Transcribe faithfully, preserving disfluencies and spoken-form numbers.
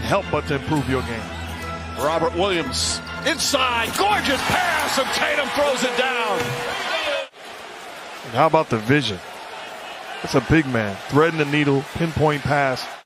help but to improve your game. Robert Williams inside, gorgeous pass, and Tatum throws it down. And how about the vision? It's a big man, threading the needle, pinpoint pass.